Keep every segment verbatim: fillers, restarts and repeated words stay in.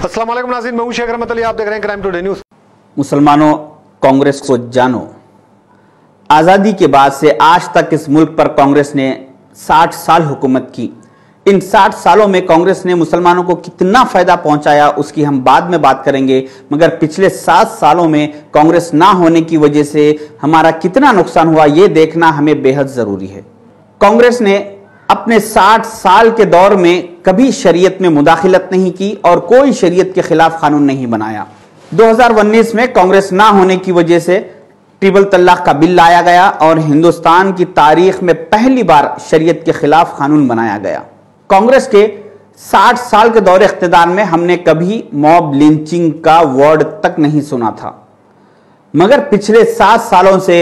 अस्सलाम वालेकुम नाज़रीन, मैं हूं शेख रहमत अली, आप देख रहे हैं क्राइम टुडे न्यूज़। मुसलमानों, कांग्रेस को जानो। आज़ादी के बाद से आज तक इस मुल्क पर कांग्रेस ने साठ साल हुकूमत की। इन साठ सालों में कांग्रेस ने मुसलमानों को कितना फायदा पहुंचाया उसकी हम बाद में बात करेंगे, मगर पिछले सात सालों में कांग्रेस ना होने की वजह से हमारा कितना नुकसान हुआ ये देखना हमें बेहद जरूरी है। कांग्रेस ने अपने साठ साल के दौर में कभी शरीयत में मुदाखिलत नहीं की और कोई शरीयत के खिलाफ कानून नहीं बनाया। दो हज़ार उन्नीस में कांग्रेस ना होने की वजह से ट्रिपल तलाक का बिल लाया गया और हिंदुस्तान की तारीख में पहली बार शरीयत के खिलाफ कानून बनाया गया। कांग्रेस के साठ साल के दौरे इख्तिदार में हमने कभी मॉब लिंचिंग का वर्ड तक नहीं सुना था, मगर पिछले सात सालों से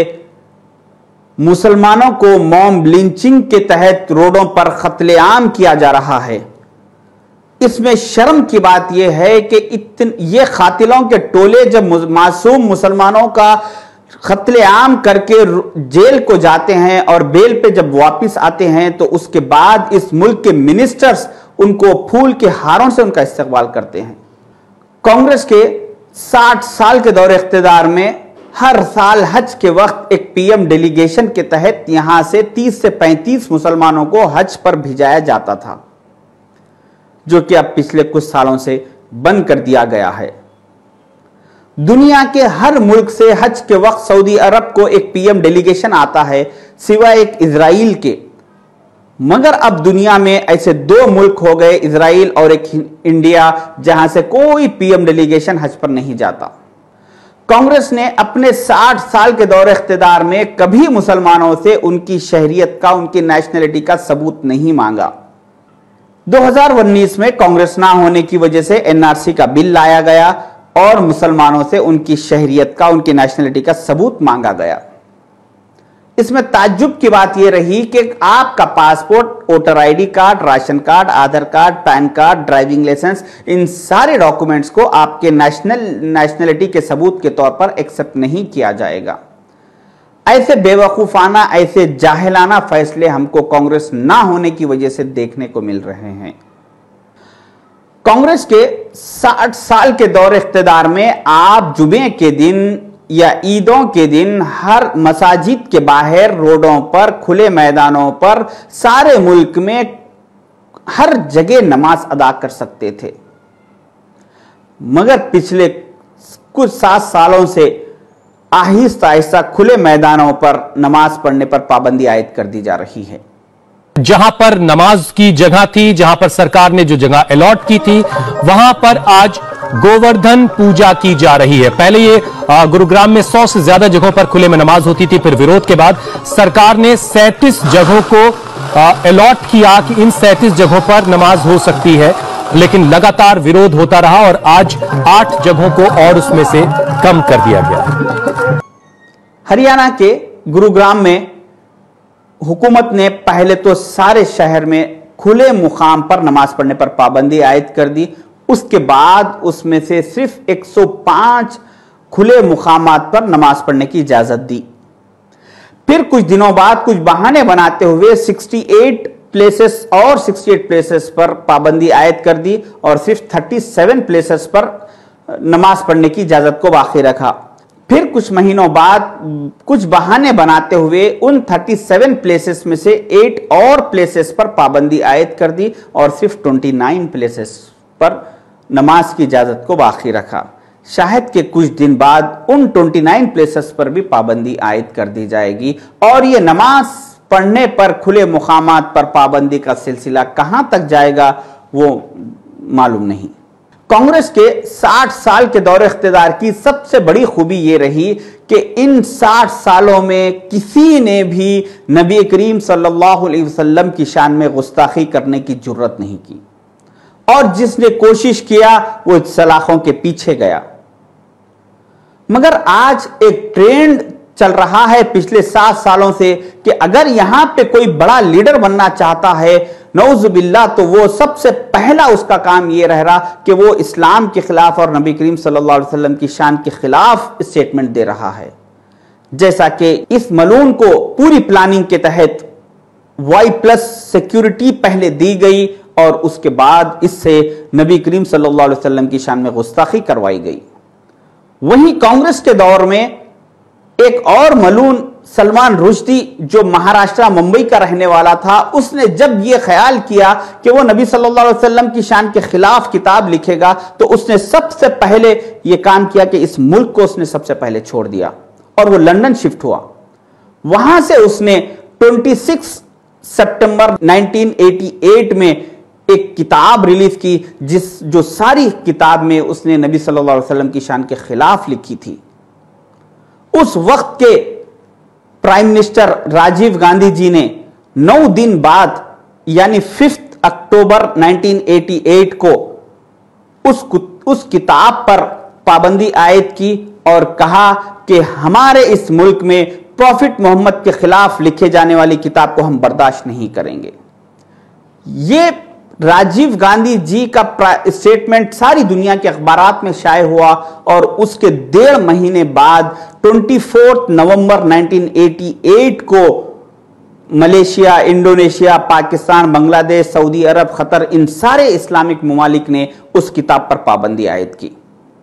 मुसलमानों को मॉब लिंचिंग के तहत रोडों पर कत्लेआम किया जा रहा है। इसमें शर्म की बात यह है कि इतने ये कातिलों के टोले जब मासूम मुसलमानों का कत्लेआम करके जेल को जाते हैं और बेल पे जब वापस आते हैं तो उसके बाद इस मुल्क के मिनिस्टर्स उनको फूल के हारों से उनका इस्तकबाल करते हैं। कांग्रेस के साठ साल के दौरे इख्तिदार में हर साल हज के वक्त एक पीएम डेलीगेशन के तहत यहां से तीस से पैंतीस मुसलमानों को हज पर भेजाया जाता था, जो कि अब पिछले कुछ सालों से बंद कर दिया गया है। दुनिया के हर मुल्क से हज के वक्त सऊदी अरब को एक पीएम डेलीगेशन आता है, सिवाय एक इजराइल के। मगर अब दुनिया में ऐसे दो मुल्क हो गए, इजराइल और एक इंडिया, जहां से कोई पीएम डेलीगेशन हज पर नहीं जाता। कांग्रेस ने अपने साठ साल के दौरे इख्तिदार में कभी मुसलमानों से उनकी शहरियत का, उनकी नेशनलिटी का सबूत नहीं मांगा। दो हज़ार उन्नीस में कांग्रेस ना होने की वजह से एनआरसी का बिल लाया गया और मुसलमानों से उनकी शहरियत का, उनकी नेशनलिटी का सबूत मांगा गया। इसमें ताज्जुब की बात यह रही कि आपका passport, voter ID card, ration card, Aadhaar card, PAN card, driving license, इन सारे डॉक्यूमेंट्स को आपके नेशनल नेशनलिटी के सबूत के तौर पर एक्सेप्ट नहीं किया जाएगा। ऐसे बेवकूफाना, ऐसे जाहिलाना फैसले हमको कांग्रेस ना होने की वजह से देखने को मिल रहे हैं। कांग्रेस के साठ साल के दौरे इख्तिदार में आप जुमे के दिन या ईदों के दिन हर मसाजिद के बाहर, रोडों पर, खुले मैदानों पर, सारे मुल्क में हर जगह नमाज अदा कर सकते थे। मगर पिछले कुछ सात सालों से आहिस्ता आहिस्ता खुले मैदानों पर नमाज पढ़ने पर पाबंदी आयद कर दी जा रही है। जहां पर नमाज की जगह थी, जहां पर सरकार ने जो जगह अलॉट की थी, वहां पर आज गोवर्धन पूजा की जा रही है। पहले ये गुरुग्राम में सौ से ज्यादा जगहों पर खुले में नमाज होती थी, फिर विरोध के बाद सरकार ने सैंतीस जगहों को अलॉट किया कि इन सैंतीस जगहों पर नमाज हो सकती है, लेकिन लगातार विरोध होता रहा और आज आठ जगहों को और उसमें से कम कर दिया गया। हरियाणा के गुरुग्राम में हुकूमत ने पहले तो सारे शहर में खुले मुकाम पर नमाज पढ़ने पर पाबंदी आयद कर दी। उसके बाद उसमें से सिर्फ एक सौ पाँच खुले मुकामात पर नमाज पढ़ने की इजाजत दी। फिर कुछ दिनों बाद कुछ बहाने बनाते हुए अड़सठ प्लेसेस और अड़सठ प्लेसेस पर पाबंदी आयद कर दी और सिर्फ सैंतीस प्लेसेस पर नमाज पढ़ने की इजाजत को बाकी रखा। फिर कुछ महीनों बाद कुछ बहाने बनाते हुए उन सैंतीस प्लेसेस में से आठ और प्लेसेस पर पाबंदी आयद कर दी और सिर्फ उनतीस प्लेसेस पर नमाज की इजाजत को बाकी रखा। शायद के कुछ दिन बाद उन उनतीस प्लेसेस पर भी पाबंदी आयद कर दी जाएगी और ये नमाज पढ़ने पर खुले मुकामात पर पाबंदी का सिलसिला कहां तक जाएगा वो मालूम नहीं। कांग्रेस के साठ साल के दौरे इख्तिदार की सबसे बड़ी खूबी यह रही कि इन साठ सालों में किसी ने भी नबी करीम सल्लल्लाहु अलैहि वसल्लम की शान में गुस्ताखी करने की जुर्रत नहीं की और जिसने कोशिश किया वो सलाखों के पीछे गया। मगर आज एक ट्रेंड चल रहा है पिछले सात सालों से कि अगर यहां पे कोई बड़ा लीडर बनना चाहता है, नौजुबिल्लाह, तो वो सबसे पहला उसका काम ये रह रहा कि वो इस्लाम के खिलाफ और नबी करीम सल्लल्लाहु अलैहि वसल्लम की शान के खिलाफ स्टेटमेंट दे रहा है। जैसा कि इस मलून को पूरी प्लानिंग के तहत वाई प्लस सिक्योरिटी पहले दी गई اور اس کے بعد اس سے نبی کریم صلی اللہ علیہ وسلم کی شان میں گستاخی کروائی گئی۔ وہیں کانگریس کے دور میں ایک اور ملون سلمان رشدی جو مہاراشٹرا ممبئی کا رہنے والا تھا، اس نے جب یہ خیال کیا کہ وہ نبی صلی اللہ علیہ وسلم کی شان کے خلاف کتاب لکھے گا تو اس نے سب سے پہلے یہ کام کیا کہ اس ملک کو اس نے سب سے پہلے چھوڑ دیا اور وہ لندن شفٹ ہوا۔ وہاں سے اس نے چھبیس ستمبر انیس سو اٹھاسی میں ایک کتاب ریلیز کی جس جو ساری کتاب میں اس نے نبی صلی اللہ علیہ وسلم کی شان کے خلاف لکھی تھی۔ اس وقت کے پرائم منسٹر راجیو گاندھی جی نے نو دن بعد یعنی ففتھ اکتوبر انیس سو اٹھاسی کو اس اس کتاب پر پابندی عائد کی اور کہا کہ ہمارے اس ملک میں پروفٹ محمد کے خلاف لکھے جانے والی کتاب کو ہم برداشت نہیں کریں گے۔ یہ راجیو گاندھی جی کا اسٹیٹمنٹ ساری دنیا کے اخبارات میں شائع ہوا اور اس کے ڈیڑھ مہینے بعد چوبیس نومبر انیس سو اٹھاسی کو ملیشیا، انڈونیشیا، پاکستان، بنگلہ دیش، سعودی عرب، قطر ان سارے اسلامک ممالک نے اس کتاب پر پابندی عائد کی۔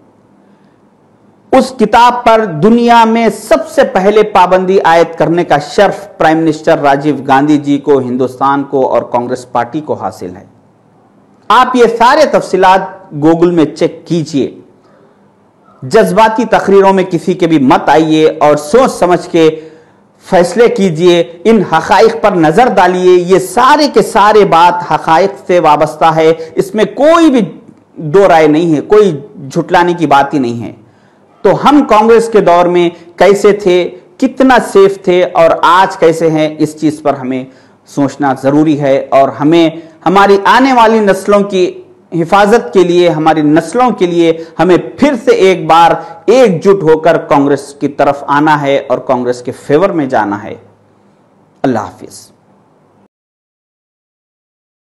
اس کتاب پر دنیا میں سب سے پہلے پابندی عائد کرنے کا شرف پرائم منسٹر راجیو گاندھی جی کو، ہندوستان کو اور کانگریس پارٹی کو حاصل ہے۔ آپ یہ سارے تفصیلات گوگل میں چیک کیجئے، جذباتی تقریروں میں کسی کے بھی مت آئیے اور سوچ سمجھ کے فیصلے کیجئے، ان حقائق پر نظر ڈالیے۔ یہ سارے کے سارے بات حقائق سے وابستہ ہے، اس میں کوئی بھی دو رائے نہیں ہے، کوئی جھٹلانے کی بات ہی نہیں ہے۔ تو ہم کانگریس کے دور میں کیسے تھے، کتنا سیف تھے اور آج کیسے ہیں، اس چیز پر ہمیں سوچنا ضروری ہے اور ہمیں ہماری آنے والی نسلوں کی حفاظت کے لیے، ہماری نسلوں کے لیے ہمیں پھر سے ایک بار ایک جٹ ہو کر کانگریس کی طرف آنا ہے اور کانگریس کے فیور میں جانا ہے۔ اللہ حافظ۔